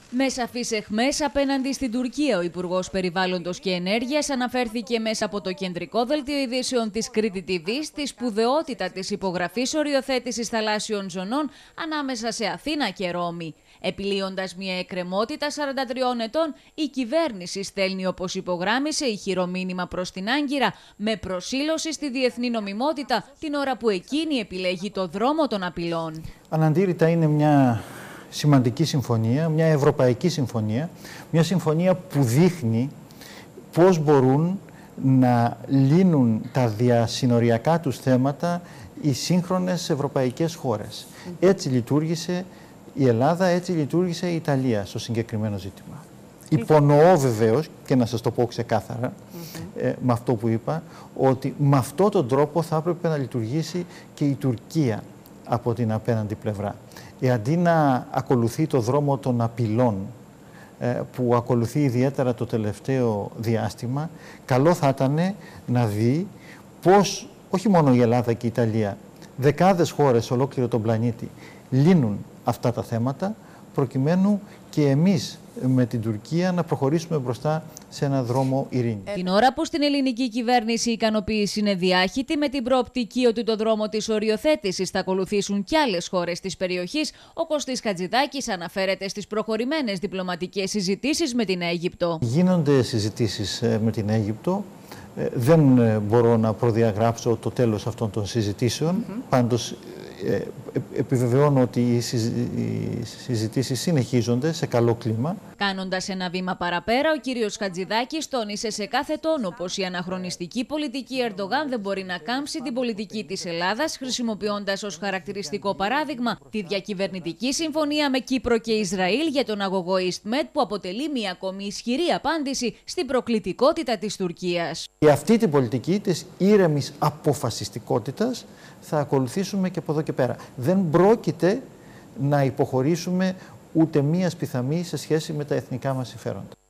Με σαφείς αιχμές απέναντι στην Τουρκία, ο Υπουργός Περιβάλλοντος και Ενέργειας αναφέρθηκε μέσα από το κεντρικό δελτίο ειδήσεων της Κρήτη TV στη σπουδαιότητα της υπογραφής οριοθέτησης θαλάσσιων ζωνών ανάμεσα σε Αθήνα και Ρώμη. Επιλύοντας μια εκκρεμότητα 43 ετών, η κυβέρνηση στέλνει, όπως υπογράμμισε, ηχηρό μήνυμα προς την Άγκυρα με προσήλωση στη διεθνή νομιμότητα την ώρα που εκείνη επιλέγει το δρόμο των απειλών. Αναντήρητα είναι μια σημαντική συμφωνία, μια ευρωπαϊκή συμφωνία, μια συμφωνία που δείχνει πώς μπορούν να λύνουν τα διασυνοριακά τους θέματα οι σύγχρονες ευρωπαϊκές χώρες. Έτσι λειτουργήσε η Ελλάδα, έτσι λειτουργήσε η Ιταλία στο συγκεκριμένο ζήτημα. Υπονοώ βεβαίως, και να σας το πω ξεκάθαρα, με αυτό που είπα, ότι με αυτόν τον τρόπο θα έπρεπε να λειτουργήσει και η Τουρκία από την απέναντι πλευρά. Αντί να ακολουθεί το δρόμο των απειλών που ακολουθεί ιδιαίτερα το τελευταίο διάστημα, καλό θα ήταν να δει πώς όχι μόνο η Ελλάδα και η Ιταλία, δεκάδες χώρες σε ολόκληρο τον πλανήτη λύνουν αυτά τα θέματα, προκειμένου και εμείς με την Τουρκία να προχωρήσουμε μπροστά σε έναν δρόμο ειρήνης. Την ώρα που στην ελληνική κυβέρνηση η ικανοποίηση είναι διάχυτη, με την προοπτική ότι το δρόμο της οριοθέτησης θα ακολουθήσουν κι άλλες χώρες της περιοχής, ο Κωστής Χατζηδάκης αναφέρεται στις προχωρημένες διπλωματικές συζητήσεις με την Αίγυπτο. Γίνονται συζητήσεις με την Αίγυπτο. Δεν μπορώ να προδιαγράψω το τέλος αυτών των συζητήσεων. Πάντως επιβεβαιώνω ότι οι συζητήσεις συνεχίζονται σε καλό κλίμα. Κάνοντας ένα βήμα παραπέρα, ο κύριος Χατζηδάκης τόνισε σε κάθε τόνο πως η αναχρονιστική πολιτική Ερντογάν δεν μπορεί να κάμψει την πολιτική της Ελλάδας, χρησιμοποιώντας ως χαρακτηριστικό παράδειγμα τη διακυβερνητική συμφωνία με Κύπρο και Ισραήλ για τον αγωγό EastMed, που αποτελεί μια ακόμη ισχυρή απάντηση στην προκλητικότητα της Τουρκίας. Και αυτή την πολιτική της ήρεμης αποφασιστικότητας θα ακολουθήσουμε και από εδώ και πέρα. Δεν πρόκειται να υποχωρήσουμε ούτε μία σπιθαμή σε σχέση με τα εθνικά μας συμφέροντα.